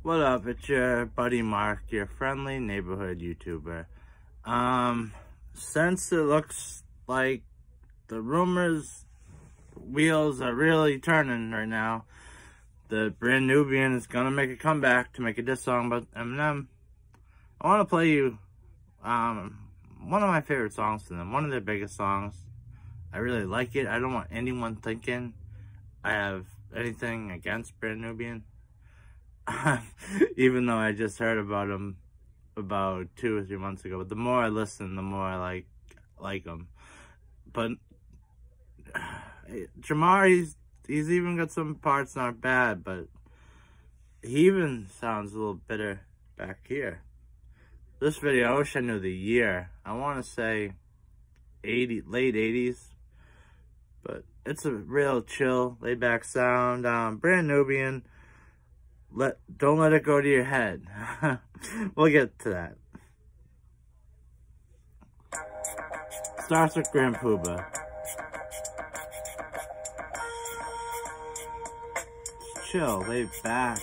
What up? It's your buddy Mark, your friendly neighborhood YouTuber. Since it looks like the rumors wheels are really turning right now, the brand Nubian is gonna make a comeback to make a diss song about Eminem. I want to play you one of my favorite songs to them, one of their biggest songs. I really like it. I don't want anyone thinking I have anything against brand Nubian. Even though I just heard about him about 2 or 3 months ago. But the more I listen, the more I like him. But Jamar, he's even got some parts not bad, but he even sounds a little bitter back here. This video, I wish I knew the year. I want to say late 80s. But it's a real chill, laid back sound. Brand Nubian. Don't let it go to your head. We'll get to that. Starts with Grand Poobah. Just chill, laid back.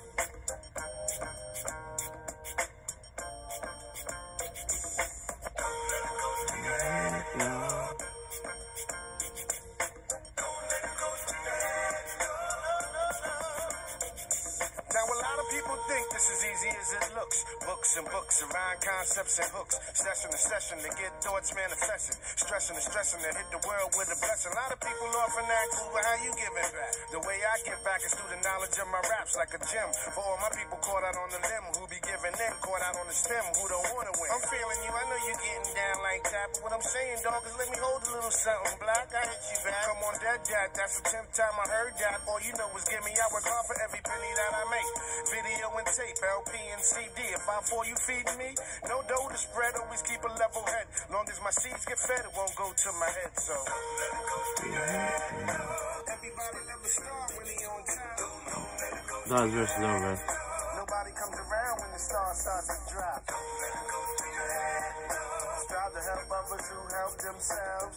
People think this is easy as it looks. Books and books around concepts and hooks. Session to session to get thoughts manifesting. Stressing and stressing to hit the world with a blessing. A lot of people often ask, but how you giving back? The way I give back is through the knowledge of my raps, like a gem. For all my people caught out on the limb, who be giving in, caught out on the stem, who don't want to win. I'm feeling you, I know you getting down like that. But what I'm saying, dog, is let me hold a little something black. I hit you back. Come on, that. That's the 10th time I heard that. All you know is give me, I work hard for every penny that I make. Video and tape, LP and CD. If I fall, you feeding me? No dough to spread, always keep a level head. Long as my seeds get fed, it won't go to my head, so. Everybody never start when he on time. That was just over. Nobody comes around when the star starts to drop. Strive to help others who help themselves.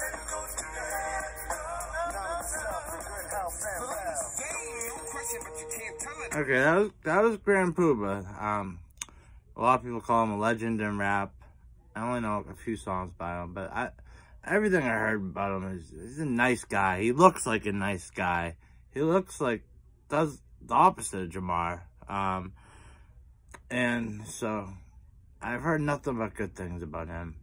Okay, that was Grand Poobah. A lot of people call him a legend in rap. I only know a few songs by him, but everything I heard about him is he's a nice guy. He looks like a nice guy. He looks like does the opposite of Jamar. And so I've heard nothing but good things about him.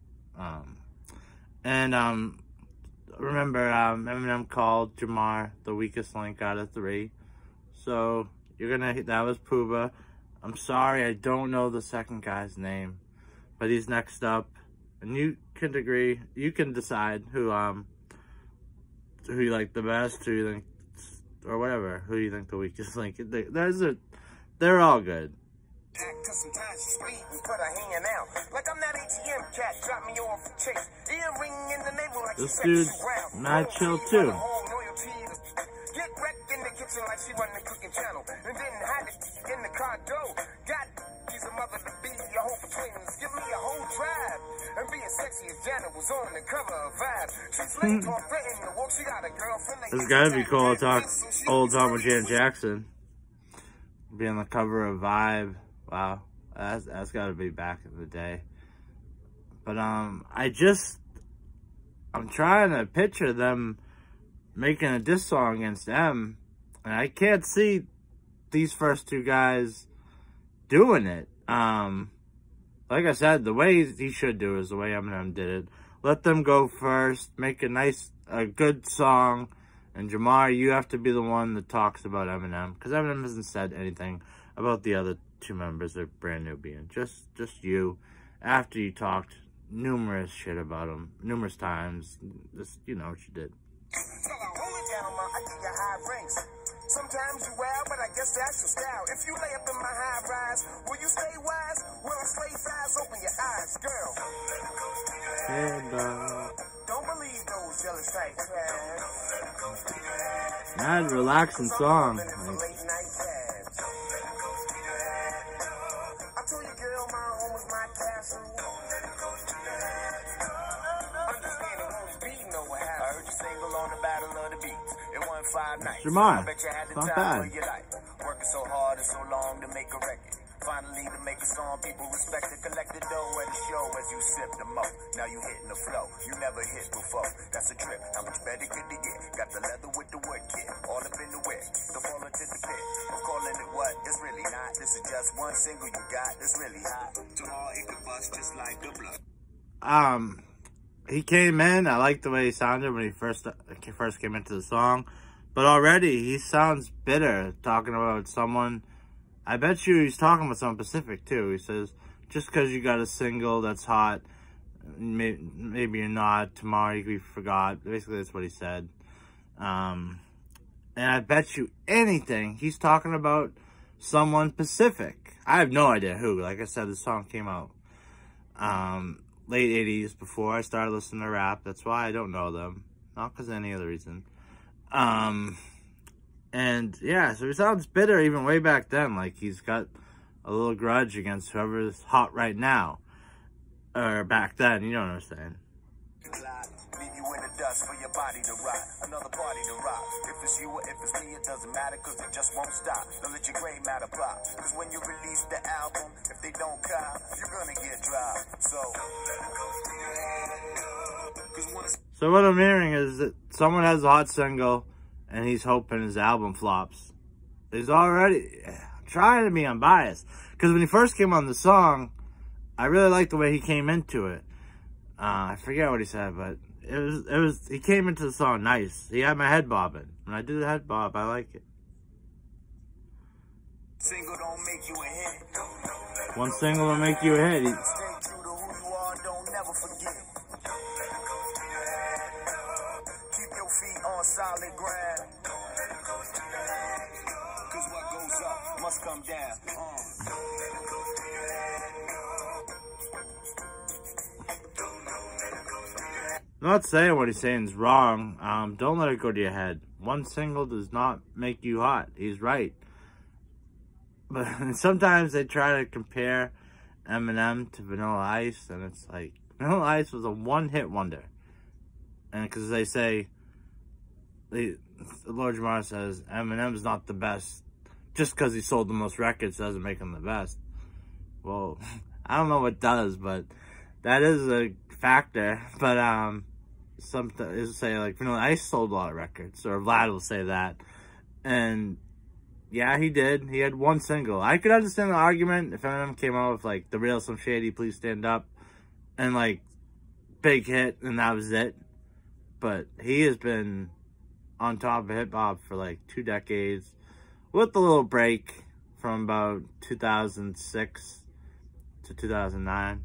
Remember Eminem called Jamar the weakest link out of 3. So that was Poobah. I'm sorry, I don't know the second guy's name, but he's next up, and you can decide who you like the best, who you think, or whatever, who you think the weakest link. They're all good. Cause sometimes you speak and put a hand out. Like I'm that ATM cat, drop me off a chase. Earring in the navel like this dude's not chill too. Get wrecked in the kitchen like she run the cooking channel. And then hide it in the car door. God, she's a mother to be your whole twins. Give me a whole tribe. And being sexy as Janet was on the cover of Vibe. She's late on Britain to walk. She got a girlfriend. It's gotta be cool to talk old time with Janet Jackson. Be on the cover of Vibe. Wow, that's got to be back in the day. But I'm trying to picture them making a diss song against M, and I can't see these first 2 guys doing it. Like I said, the way he should do is the way Eminem did it. Let them go first, make a good song, and Jamar, you have to be the one that talks about Eminem, because Eminem hasn't said anything about the other 2 members of Brand Nubian. Just you, after you talked numerous shit about him, numerous times. You know what you did. Sometimes you wild, but I guess that's your style. If you lay up in my high rise, will you stay wise? Will I slay thighs? Open your eyes, girl. Don't believe those jealous types, man. Mad relaxing song. I told you, girl, my home is my castle. Understand it won't be no hassle. I heard you single on the Battle of the Beats. It won 5 nights. Jamar, I bet you had the not time bad. of your life. Working so hard. artist so long to make a record. Finally, to make a song people respect it. Collect the dough at the show as you sip the mo. Now you hitting the flow you never hit before. That's a trip. How much better could it get? Got the leather with the wood kit, all up in the whip. The fall into the pit. I'm calling it what? It's really not. This is just one single you got. It's really hot. Tomorrow it could bust just like a blunt. He came in. I liked the way he sounded when he first came into the song, but already he sounds bitter talking about someone. I bet you he's talking about someone specific too. He says, just because you got a single that's hot, maybe you're not. Tomorrow you could be forgot. Basically, that's what he said. And I bet you anything he's talking about someone specific. I have no idea who. Like I said, the song came out late 80s, before I started listening to rap. That's why I don't know them. Not because of any other reason. And yeah, so he sounds bitter even way back then. Like he's got a little grudge against whoever's hot right now. Or back then, you know what I'm saying. Leave you in the dust for your body to rot. Another party to rock. If it's you or if it's me, it doesn't matter, cause it just won't stop. Don't let your gray matter pop. Cause when you release the album, if they don't cop, you're gonna get dropped. So what I'm hearing is that someone has a hot single and he's hoping his album flops. He's already trying to be unbiased. Because when he first came on the song, I really liked the way he came into it. I forget what he said, but he came into the song nice. He had my head bobbing. When I do the head bob, I like it. Single don't make you a hit. One single will make you a hit. Stay true to who you are, don't never forget. Keep your feet on solid ground. Cause what goes up must come down. I'm not saying what he's saying is wrong. Don't let it go to your head. One single does not make you hot. He's right. But sometimes they try to compare Eminem to Vanilla Ice, and it's like, Vanilla Ice was a one-hit wonder. And because they say, Lord Jamar says, Eminem's not the best. Just because he sold the most records doesn't make him the best. Well, I don't know what does, but that is a factor. But some is say like Vanilla Ice sold a lot of records, or Vlad will say that, and yeah, he did. He had one single. I could understand the argument if Eminem came out with like The Real Slim Shady, Please Stand Up, and like big hit, and that was it. But he has been on top of hip hop for like 2 decades, with a little break from about 2006 to 2009.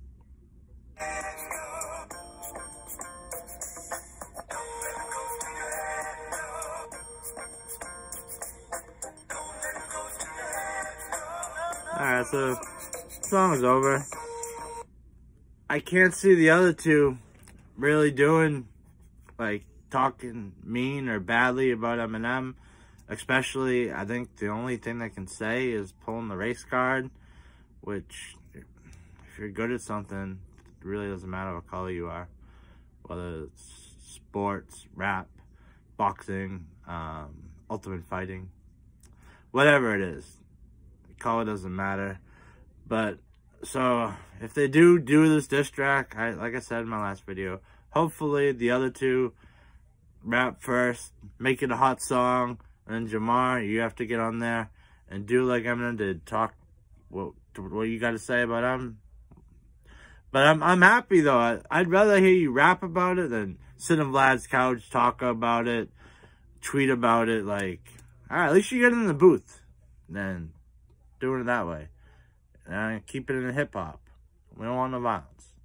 Alright, so the song is over. I can't see the other two really doing, like, talking mean or badly about Eminem. Especially, I think the only thing they can say is pulling the race card, which, if you're good at something, it really doesn't matter what color you are. Whether it's sports, rap, boxing, ultimate fighting, whatever it is. Color doesn't matter. But so if they do this diss track, like I said in my last video, hopefully the other two rap first, make it a hot song, and then Jamar, you have to get on there and do like Eminem did, talk what you got to say about him. But I'm happy though. I'd rather hear you rap about it than sit on Vlad's couch, talk about it, tweet about it. Like, all right, at least you get in the booth. Then doing it that way. And keep it in hip hop. We don't want no violence.